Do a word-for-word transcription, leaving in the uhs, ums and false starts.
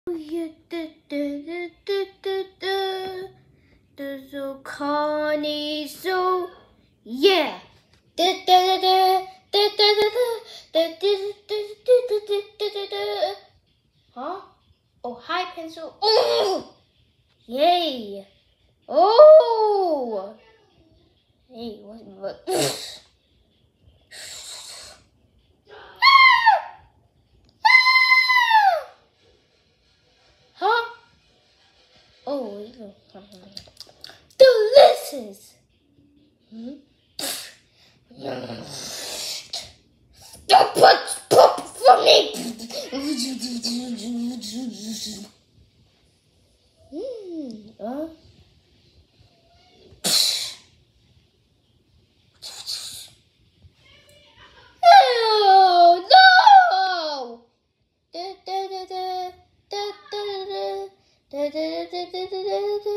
The giocanni, so yeah. Huh? Oh, hi, pencil. Oh, yay. Oh, hey, what? what? Huh? Oh, delicious. Hmm? Don't put poop for me. Hmm. Huh? Oh no! Da, da, da, da, da, da, da, da, da, da, da, da, da.